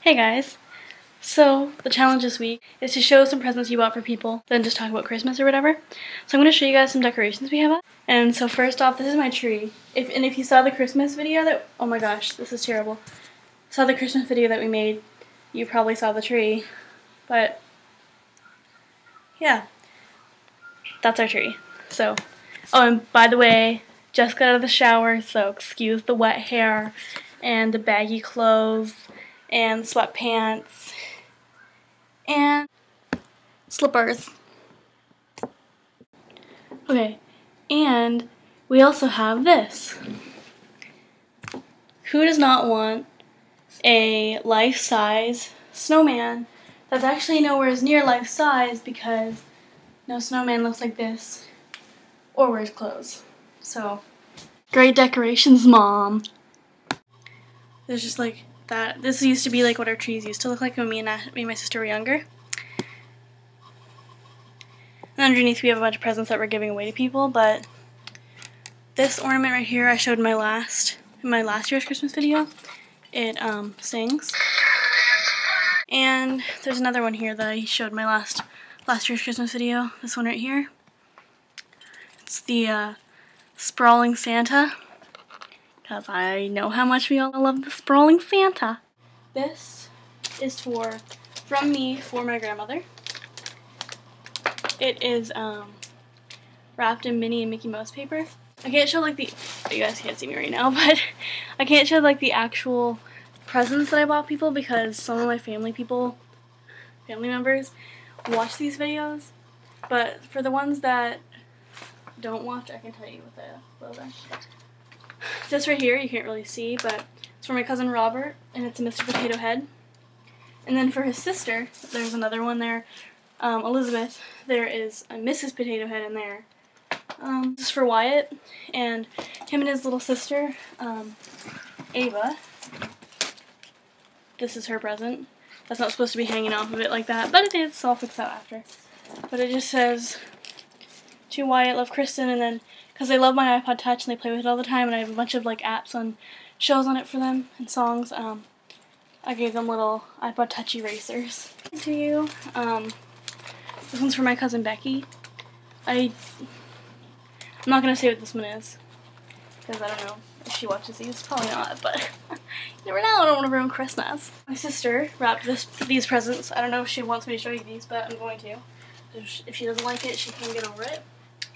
Hey guys! So, the challenge this week is to show some presents you bought for people, then just talk about Christmas or whatever. So I'm going to show you guys some decorations we have up. And so first off, this is my tree. If you saw the Christmas video that, oh my gosh, this is terrible. Saw the Christmas video that we made, you probably saw the tree. But, yeah, that's our tree. So, oh, and by the way, just got out of the shower, so excuse the wet hair and the baggy clothes and sweatpants and slippers. Okay, and we also have this. Who does not want a life-size snowman that's actually nowhere near life-size because no snowman looks like this or wears clothes. So, great decorations, Mom. There's just like that. This used to be like what our trees used to look like when me and my sister were younger. And underneath we have a bunch of presents that we're giving away to people, but this ornament right here I showed in my last year's Christmas video. It sings. And there's another one here that I showed in my last year's Christmas video. This one right here. It's the Sprawling Santa. Because I know how much we all love the Sprawling Santa. This is from me for my grandmother. It is wrapped in Minnie and Mickey Mouse paper. I can't show like you guys can't see me right now, but I can't show like the actual presents that I bought people because some of my family members watch these videos. But for the ones that don't watch, I can tell you what the clothes are. This right here, you can't really see, but it's for my cousin Robert, and it's a Mr. Potato Head. And then for his sister, there's another one there, Elizabeth, there is a Mrs. Potato Head in there. This is for Wyatt, and him and his little sister, Ava. This is her present. That's not supposed to be hanging off of it like that, but it is, so I'll fix that after. But it just says, to Wyatt, love Kristen, and then because they love my iPod Touch and they play with it all the time, and I have a bunch of like apps on shows on it for them and songs. I gave them little iPod Touch erasers. To you, this one's for my cousin Becky. I'm not gonna say what this one is because I don't know if she watches these. Probably not, but you never know. I don't want to ruin Christmas. My sister wrapped these presents. I don't know if she wants me to show you these, but I'm going to. If she doesn't like it, she can get over it.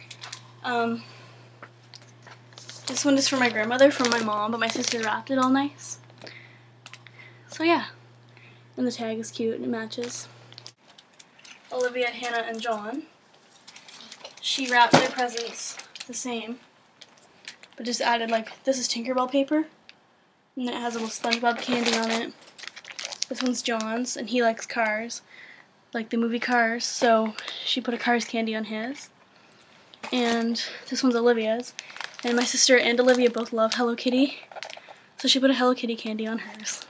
This one is for my grandmother from my mom, but my sister wrapped it all nice. So yeah. And the tag is cute and it matches. Olivia, Hannah, and John. She wrapped their presents the same, but just added like, this is Tinkerbell paper, and it has a little SpongeBob candy on it. This one's John's, and he likes Cars, like the movie Cars, so she put a Cars candy on his. And this one's Olivia's. And my sister and Olivia both love Hello Kitty, so she put a Hello Kitty candy on hers.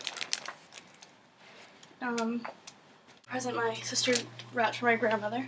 Present my sister wrapped for my grandmother.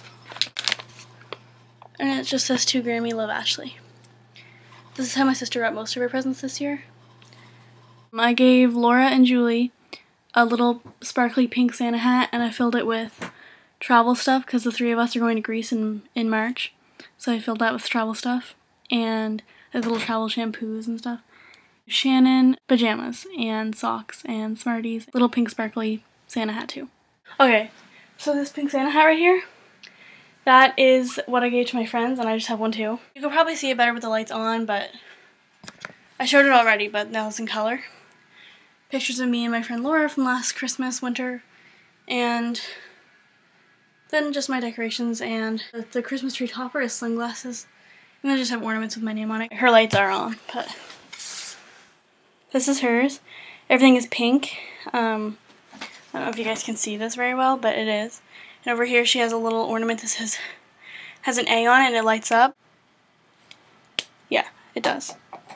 And it just says, to Grammy, love Ashley. This is how my sister wrapped most of her presents this year. I gave Laura and Julie a little sparkly pink Santa hat, and I filled it with travel stuff because the three of us are going to Greece in March. So I filled that with travel stuff. And there's little travel shampoos and stuff. Shannon, pajamas and socks and Smarties. Little pink sparkly Santa hat too. Okay, so this pink Santa hat right here, that is what I gave to my friends, and I just have one too. You can probably see it better with the lights on, but I showed it already, but now it's in color. Pictures of me and my friend Laura from last Christmas, winter, and then just my decorations, and the Christmas tree topper is sunglasses. And I just have ornaments with my name on it. Her lights are on, but this is hers. Everything is pink. I don't know if you guys can see this very well, but it is. And over here she has a little ornament that has an A on it and it lights up. Yeah, it does.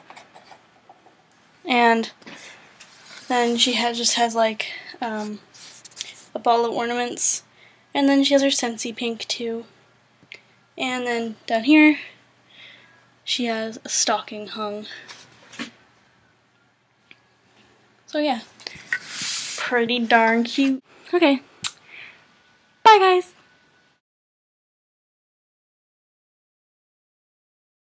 And then she just has like a ball of ornaments. And then she has her Scentsy pink too. And then down here she has a stocking hung. So yeah, pretty darn cute. Okay. Bye, guys.